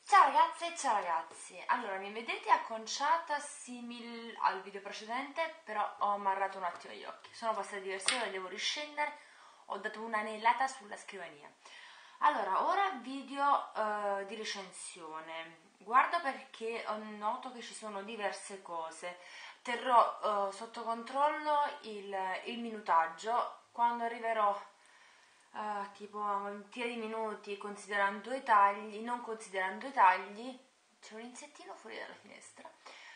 Ciao ragazze e ciao ragazzi, allora mi vedete acconciata simil al video precedente, però ho ammarato un attimo gli occhi, sono passate diverse ore, devo riscendere, ho dato un'anellata sulla scrivania. Allora, ora video di recensione, guardo perché noto che ci sono diverse cose, terrò sotto controllo il minutaggio quando arriverò tipo a ventina di minuti considerando i tagli, non considerando i tagli, c'è un insettino fuori dalla finestra,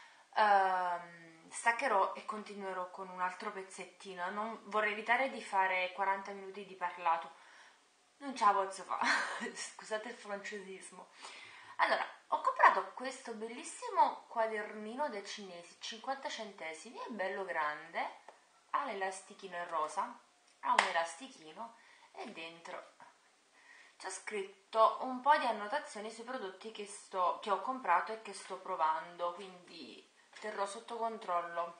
staccherò e continuerò con un altro pezzettino. Non, vorrei evitare di fare 40 minuti di parlato, non ce la posso fare, scusate il francesismo. Allora, ho comprato questo bellissimo quadernino dei cinesi, 50 centesimi, è bello grande, ha l'elastichino in rosa, ha un elastichino e dentro c'è scritto un po' di annotazioni sui prodotti che ho comprato e che sto provando, quindi terrò sotto controllo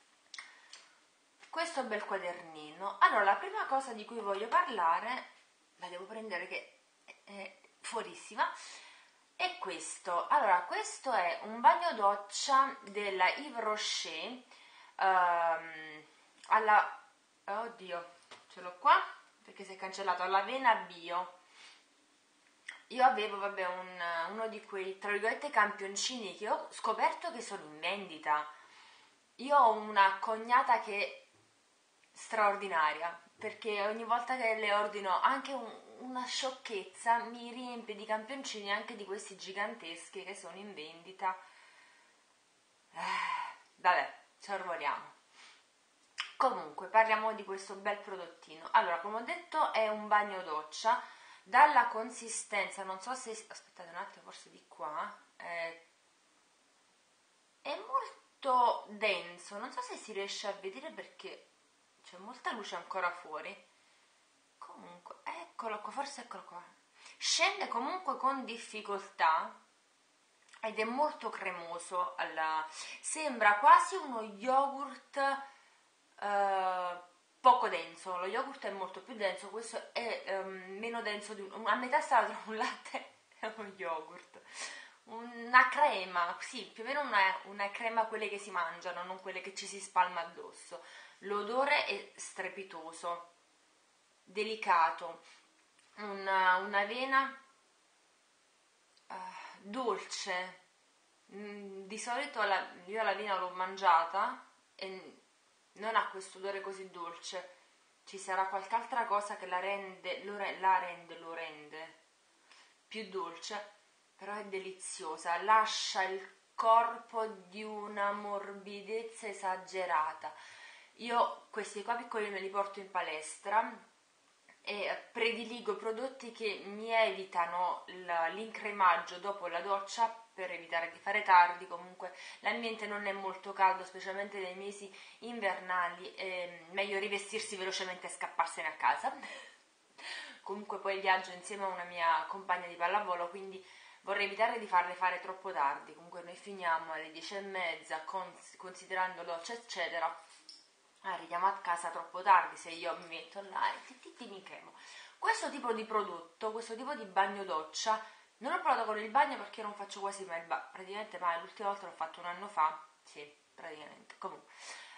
questo bel quadernino. Allora, la prima cosa di cui voglio parlare, la devo prendere che è fuorissima, è questo. Allora, questo è un bagno doccia della Yves Rocher alla... oddio, ce l'ho qua perché si è cancellato, all'avena bio. Io avevo, vabbè, uno di quei, tra virgolette, campioncini che ho scoperto che sono in vendita. Io ho una cognata che è straordinaria, perché ogni volta che le ordino anche una sciocchezza mi riempie di campioncini, anche di questi giganteschi che sono in vendita. Vabbè, sorvoliamo. Comunque, parliamo di questo bel prodottino. Allora, come ho detto, è un bagno doccia. Dalla consistenza, non so se... aspettate un attimo, forse di qua. È molto denso, non so se si riesce a vedere perché c'è molta luce ancora fuori. Comunque, eccolo qua, forse eccolo qua. Scende comunque con difficoltà ed è molto cremoso. Sembra quasi uno yogurt poco denso. Lo yogurt è molto più denso, questo è meno denso a metà strada tra un latte e uno yogurt. Una crema, sì, più o meno una crema, quelle che si mangiano, non quelle che ci si spalma addosso. L'odore è strepitoso, delicato, un'avena dolce. Di solito io l'avena l'ho mangiata e non ha questo odore così dolce. Ci sarà qualche altra cosa che lo rende più dolce, però è deliziosa, lascia il corpo di una morbidezza esagerata. Io questi qua piccoli me li porto in palestra e prediligo prodotti che mi evitano l'incremaggio dopo la doccia per evitare di fare tardi. Comunque l'ambiente non è molto caldo, specialmente nei mesi invernali, è meglio rivestirsi velocemente e scapparsene a casa. Comunque poi viaggio insieme a una mia compagna di pallavolo, quindi vorrei evitare di farle fare troppo tardi. Comunque noi finiamo alle 10:30, considerando doccia eccetera. Arriviamo a casa troppo tardi se io mi metto là e mi cremo. Questo tipo di prodotto, questo tipo di bagno doccia, non l'ho provato con il bagno perché non faccio quasi mai praticamente mai, l'ultima volta l'ho fatto un anno fa, sì, praticamente, comunque.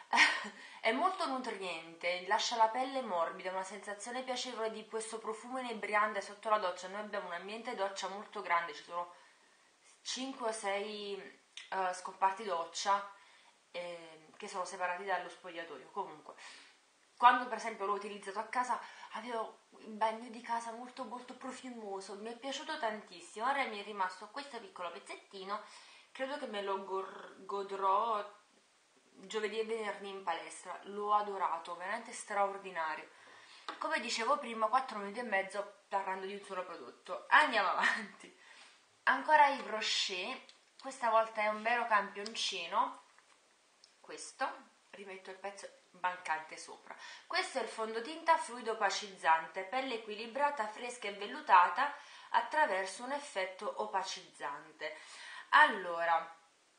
È molto nutriente, lascia la pelle morbida, una sensazione piacevole di questo profumo inebriante sotto la doccia. Noi abbiamo un ambiente doccia molto grande, ci sono 5 o 6 scomparti doccia che sono separati dallo spogliatoio. Comunque, quando per esempio l'ho utilizzato a casa avevo il bagno di casa molto molto profumoso, mi è piaciuto tantissimo. Ora mi è rimasto questo piccolo pezzettino, credo che me lo godrò giovedì e venerdì in palestra. L'ho adorato, veramente straordinario. Come dicevo prima, 4 minuti e mezzo parlando di un solo prodotto. Andiamo avanti. Ancora Yves Rocher, questa volta è un vero campioncino. Questo, rimetto il pezzo mancante sopra. Questo è il fondotinta fluido opacizzante, pelle equilibrata, fresca e vellutata attraverso un effetto opacizzante. Allora,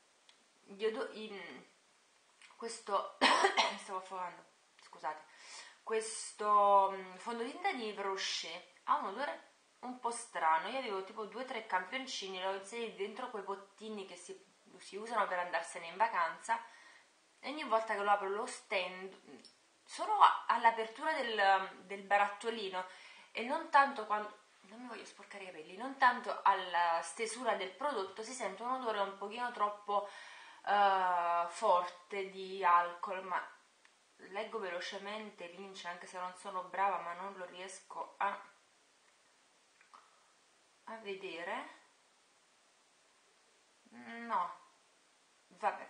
questo stavo affogando, scusate. Questo fondotinta di Yves Rocher ha un odore un po' strano. Io avevo tipo 2-3 campioncini, li ho inseriti dentro quei pottini che si usano per andarsene in vacanza, e ogni volta che lo apro lo stendo solo all'apertura del barattolino, e non tanto quando, non mi voglio sporcare i capelli, non tanto alla stesura del prodotto, si sente un odore un pochino troppo forte di alcol. Ma leggo velocemente l'indice, anche se non sono brava, ma non lo riesco a vedere. No, vabbè,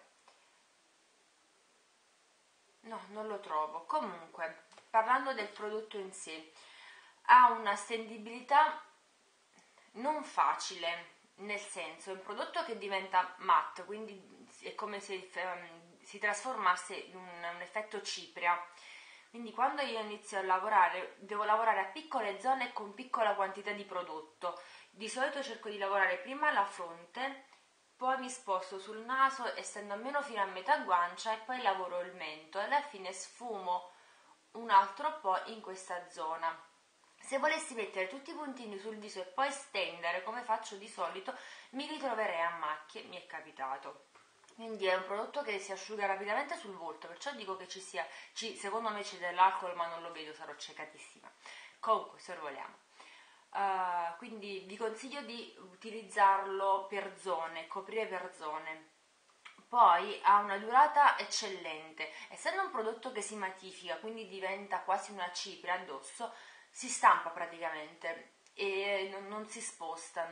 no, non lo trovo. Comunque, parlando del prodotto in sé, ha una stendibilità non facile, nel senso è un prodotto che diventa matte, quindi è come se si trasformasse in un effetto cipria. Quindi quando io inizio a lavorare, devo lavorare a piccole zone con piccola quantità di prodotto. Di solito cerco di lavorare prima alla fronte, poi mi sposto sul naso estendo almeno fino a metà guancia, e poi lavoro il mento, e alla fine sfumo un altro po' in questa zona. Se volessi mettere tutti i puntini sul viso e poi stendere come faccio di solito, mi ritroverei a macchie, mi è capitato. Quindi è un prodotto che si asciuga rapidamente sul volto, perciò dico che secondo me c'è dell'alcol, ma non lo vedo, sarò ciecatissima. Comunque, sorvoliamo. Quindi vi consiglio di utilizzarlo per zone, coprire per zone. Poi ha una durata eccellente, essendo un prodotto che si matifica, quindi diventa quasi una cipria addosso, si stampa praticamente e non si sposta,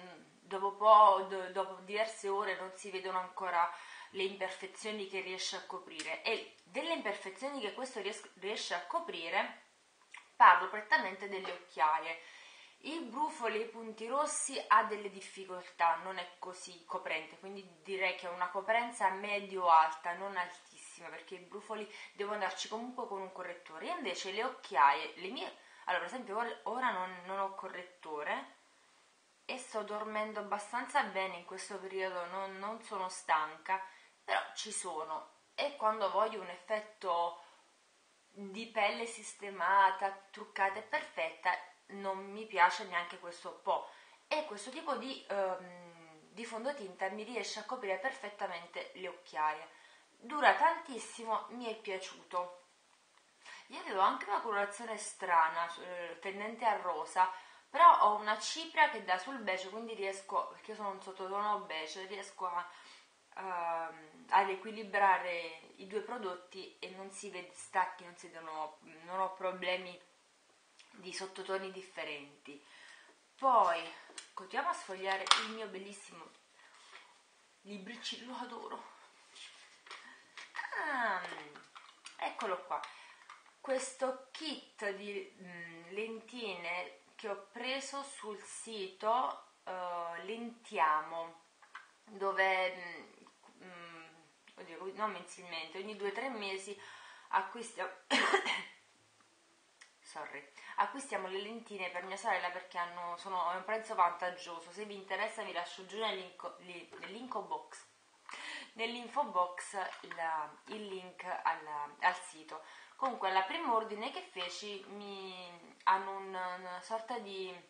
dopo diverse ore non si vedono ancora le imperfezioni che riesce a coprire, e delle imperfezioni che questo riesce a coprire parlo prettamente delle occhiaie. Il brufoli e i punti rossi ha delle difficoltà, non è così coprente, quindi direi che è una coprenza medio-alta, non altissima, perché i brufoli devo andarci comunque con un correttore. Invece le occhiaie, le mie, allora per esempio ora non ho correttore e sto dormendo abbastanza bene in questo periodo, non sono stanca, però ci sono, e quando voglio un effetto di pelle sistemata, truccata e perfetta, non mi piace neanche questo po', e questo tipo di fondotinta mi riesce a coprire perfettamente le occhiaie, dura tantissimo, mi è piaciuto. Io avevo anche una colorazione strana, tendente a rosa, però ho una cipria che dà sul beige, quindi riesco, perché io sono un sottotono beige, riesco ad equilibrare i due prodotti e non si vede stacchi, non ho problemi di sottotoni differenti. Poi continuiamo a sfogliare il mio bellissimo libricino, lo adoro. Eccolo qua, questo kit di lentine che ho preso sul sito Lentiamo, dove oddio, non mensilmente, ogni 2-3 mesi acquistiamo acquistiamo le lentine per mia sorella, perché è un prezzo vantaggioso. Se vi interessa vi lascio giù nell'info box il link al sito. Comunque alla primo ordine che feci hanno una sorta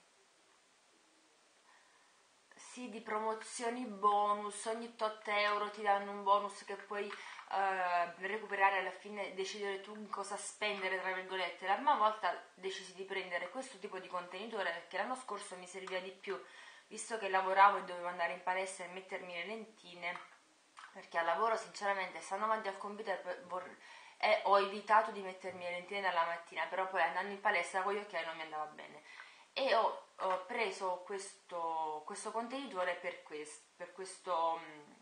di promozioni bonus, ogni tot euro ti danno un bonus che puoi recuperare alla fine, decidere tu in cosa spendere, tra virgolette. La prima volta decisi di prendere questo tipo di contenitore perché l'anno scorso mi serviva di più, visto che lavoravo e dovevo andare in palestra e mettermi le lentine, perché al lavoro sinceramente stando avanti al computer ho evitato di mettermi le lentine dalla mattina, però poi andando in palestra con gli occhiali non mi andava bene, e ho preso questo contenitore per questo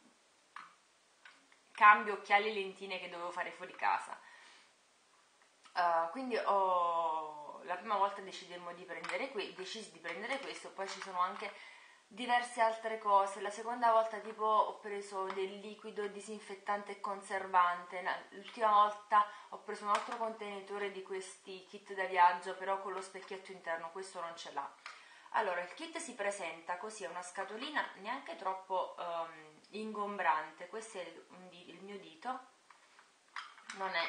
cambio occhiali e lentine che dovevo fare fuori casa. Quindi la prima volta decisi di prendere questo, poi ci sono anche diverse altre cose. La seconda volta tipo ho preso del liquido disinfettante e conservante, l'ultima volta ho preso un altro contenitore di questi kit da viaggio, però con lo specchietto interno, questo non ce l'ha. Allora, il kit si presenta così, è una scatolina neanche troppo ingombrante. Questo è il mio dito, non è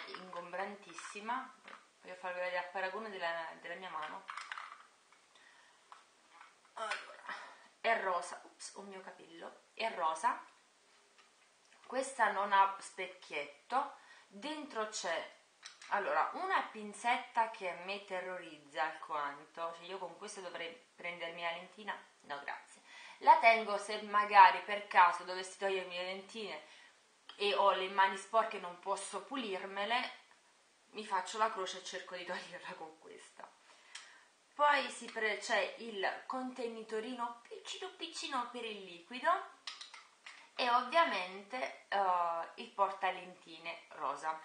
ingombrantissima, voglio farvi vedere a paragone della mia mano. allora, è rosa, ups, un mio capello, è rosa, questa non ha specchietto, dentro c'è, allora, una pinzetta che a me terrorizza alquanto, cioè io con questa dovrei prendermi la lentina, no grazie, la tengo se magari per caso dovessi togliermi le lentine e ho le mani sporche e non posso pulirmele, mi faccio la croce e cerco di toglierla con questa. Poi c'è il contenitorino piccino per il liquido e ovviamente il portalentine rosa.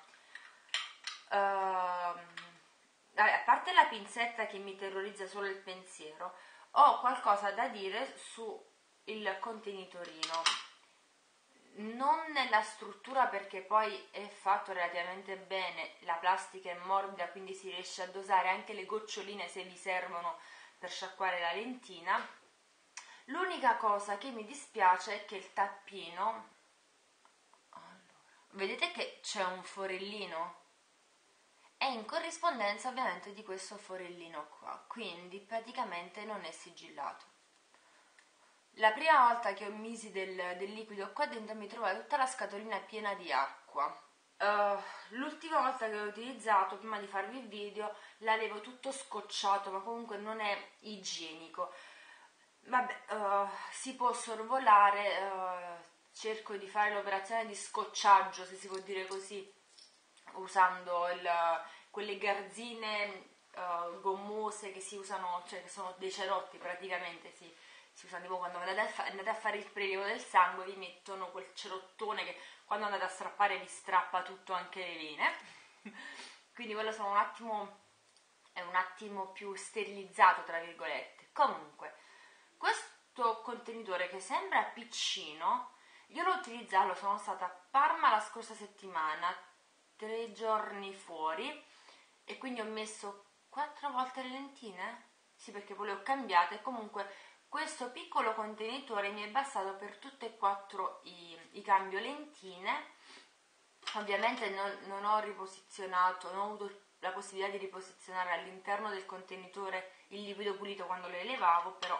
A parte la pinzetta che mi terrorizza solo il pensiero, ho qualcosa da dire sul contenitorino. Non nella struttura, perché poi è fatto relativamente bene, la plastica è morbida, quindi si riesce a dosare anche le goccioline se vi servono per sciacquare la lentina. L'unica cosa che mi dispiace è che il tappino, allora, vedete che c'è un forellino? È in corrispondenza ovviamente di questo forellino qua, quindi praticamente non è sigillato. La prima volta che ho misi del liquido qua dentro mi trovavo tutta la scatolina piena di acqua. L'ultima volta che l'ho utilizzato, prima di farvi il video, l'avevo tutto scocciato, ma comunque non è igienico. Vabbè, si può sorvolare, cerco di fare l'operazione di scocciaggio, se si può dire così, usando quelle garzine gommose che si usano, cioè che sono dei cerotti praticamente, si usano tipo quando andate a fare il prelievo del sangue, vi mettono quel cerottone che quando andate a strappare vi strappa tutto, anche le vene. Quindi quello è un attimo più sterilizzato tra virgolette. Comunque, questo contenitore che sembra piccino, io l'ho utilizzato, sono stata a Parma la scorsa settimana, 3 giorni fuori, e quindi ho messo 4 volte le lentine? Sì, perché poi le ho cambiate. E comunque questo piccolo contenitore mi è bastato per tutte e 4 i cambio lentine. Ovviamente non ho riposizionato, non ho avuto la possibilità di riposizionare all'interno del contenitore il liquido pulito quando lo elevavo, però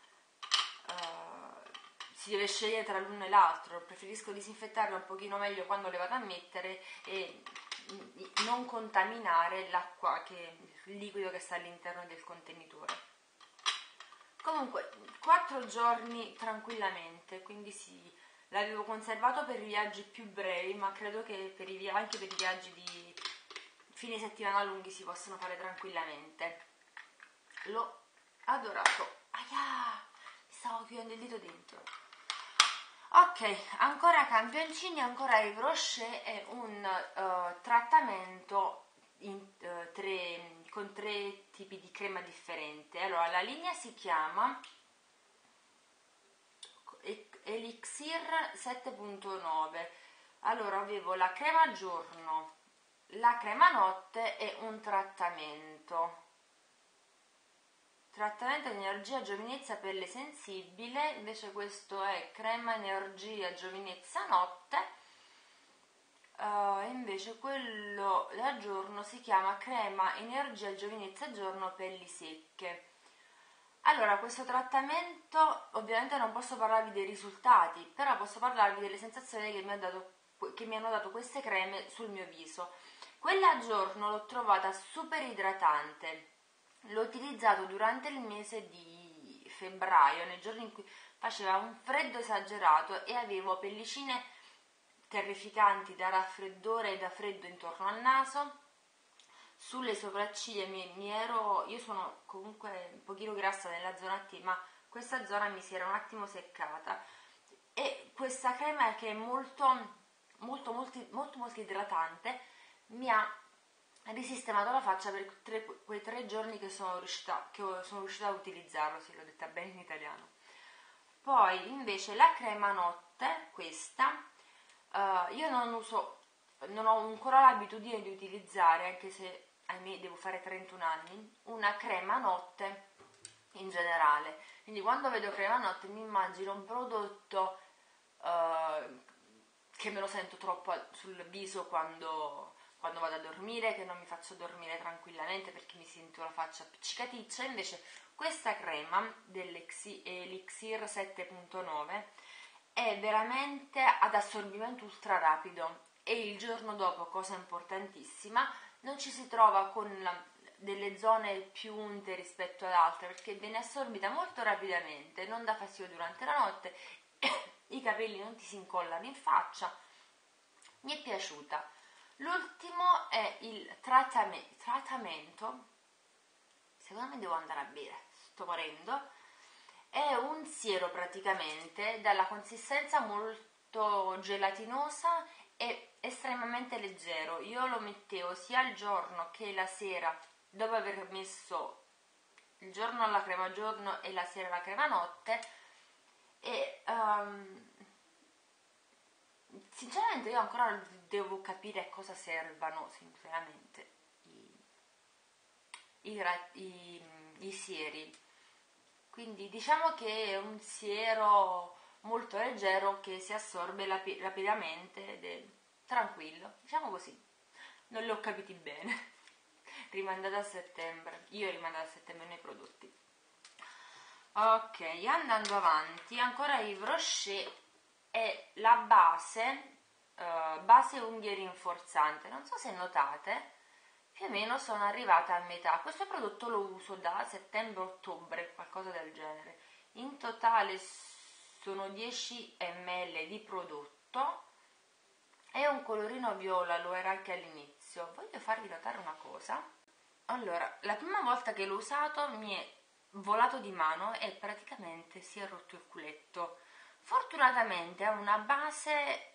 si deve scegliere tra l'uno e l'altro. Preferisco disinfettarlo un pochino meglio quando le vado a mettere e non contaminare l'acqua, il liquido che sta all'interno del contenitore. Comunque 4 giorni tranquillamente, quindi sì, l'avevo conservato per i viaggi più brevi, ma credo che anche per i viaggi di fine settimana lunghi si possono fare tranquillamente. L'ho adorato. Aia, mi stavo chiudendo il dito dentro. Ok, ancora campioncini, ancora Yves Rocher e un trattamento con 3 tipi di crema differenti. Allora, la linea si chiama Elixir 7.9. Allora, avevo la crema giorno, la crema notte e un trattamento di energia giovinezza pelle sensibile. Invece questo è crema energia giovinezza notte. Invece quello da giorno si chiama crema energia giovinezza giorno pelli secche. Allora, questo trattamento ovviamente non posso parlarvi dei risultati, però posso parlarvi delle sensazioni che mi hanno dato queste creme sul mio viso. Quella a giorno l'ho trovata super idratante, l'ho utilizzato durante il mese di febbraio, nei giorni in cui faceva un freddo esagerato e avevo pellicine terrificanti da raffreddore e da freddo intorno al naso. Sulle sopracciglia io sono comunque un pochino grassa nella zona T, ma questa zona mi si era un attimo seccata, e questa crema, che è molto idratante, mi ha risistemato la faccia per quei 3 giorni che sono riuscita a utilizzarlo, se l'ho detta bene in italiano. Poi invece la crema notte, questa, io non ho ancora l'abitudine di utilizzare, anche se ahimè devo fare 31 anni, una crema notte in generale. Quindi quando vedo crema notte mi immagino un prodotto che me lo sento troppo sul viso quando quando vado a dormire, che non mi faccio dormire tranquillamente perché mi sento la faccia appiccicaticcia. Invece questa crema dell'Elixir 7.9 è veramente ad assorbimento ultra rapido e il giorno dopo, cosa importantissima, non ci si trova con delle zone più unte rispetto ad altre perché viene assorbita molto rapidamente, non dà fastidio durante la notte, i capelli non ti si incollano in faccia. Mi è piaciuta. L'ultimo è il trattamento, secondo me devo andare a bere, sto morendo. È un siero praticamente, dalla consistenza molto gelatinosa e estremamente leggero. Io lo mettevo sia il giorno che la sera, dopo aver messo il giorno la crema giorno e la sera la crema notte, e sinceramente io ancora devo capire a cosa servano sinceramente i sieri. Quindi diciamo che è un siero molto leggero che si assorbe rapidamente ed è tranquillo, diciamo così. Non li ho capiti bene. Rimandata a settembre. Io ho rimandato a settembre nei prodotti. Ok, andando avanti, ancora Yves Rocher è la base unghie rinforzante. Non so se notate, più o meno sono arrivata a metà. Questo prodotto lo uso da settembre-ottobre, qualcosa del genere. In totale sono 10 ml di prodotto e un colorino viola, lo era anche all'inizio. Voglio farvi notare una cosa. Allora, la prima volta che l'ho usato mi è volato di mano e praticamente si è rotto il culetto. Fortunatamente ha una base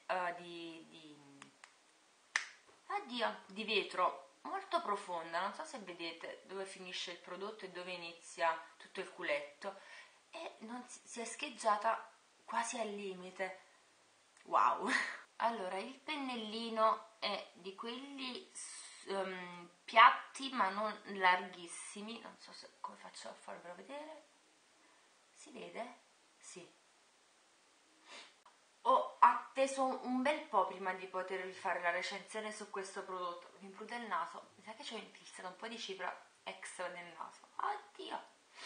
di vetro molto profonda, non so se vedete dove finisce il prodotto e dove inizia tutto il culetto, e non si è scheggiata quasi al limite. Wow! Allora, il pennellino è di quelli piatti ma non larghissimi, non so se, come faccio a farvelo vedere, si vede? Sì. Ho atteso un bel po' prima di poter fare la recensione su questo prodotto. Mi prude il naso, mi sa che ci ho infilzato un po' di cipria extra nel naso. Oddio!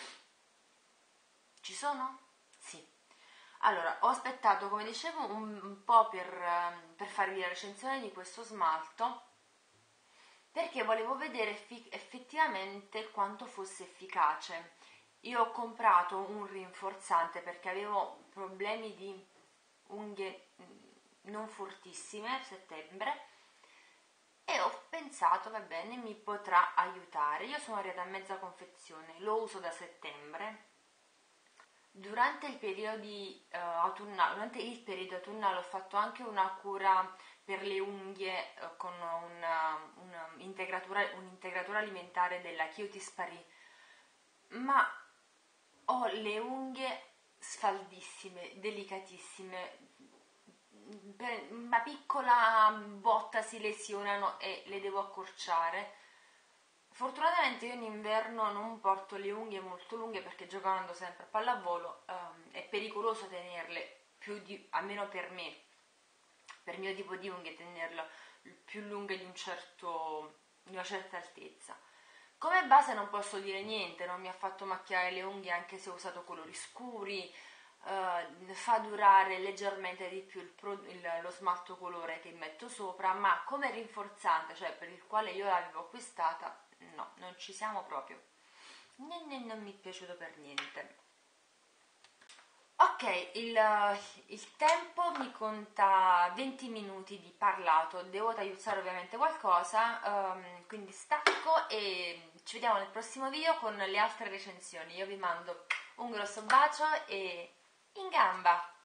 Ci sono? Sì. Allora, ho aspettato, come dicevo, un po' per farvi la recensione di questo smalto, perché volevo vedere effettivamente quanto fosse efficace. Io ho comprato un rinforzante perché avevo problemi di unghie non fortissime a settembre e ho pensato, va bene, mi potrà aiutare. Io sono arrivata a mezza confezione, lo uso da settembre. Durante il periodo autunnale ho fatto anche una cura per le unghie con un integratore alimentare della Cutis Paris, ma ho le unghie sfaldissime, delicatissime, per una piccola botta si lesionano e le devo accorciare. Fortunatamente io in inverno non porto le unghie molto lunghe perché giocando sempre a pallavolo è pericoloso tenerle almeno per me, per il mio tipo di unghie, tenerle più lunghe di una certa altezza. Come base non posso dire niente, non mi ha fatto macchiare le unghie anche se ho usato colori scuri, fa durare leggermente di più lo smalto colore che metto sopra, ma come rinforzante, cioè per il quale io l'avevo acquistata, no, non ci siamo proprio. Non mi è piaciuto per niente. Ok, il tempo mi conta 20 minuti di parlato, devo tagliuzzare ovviamente qualcosa, quindi stacco e ci vediamo nel prossimo video con le altre recensioni. Io vi mando un grosso bacio e in gamba!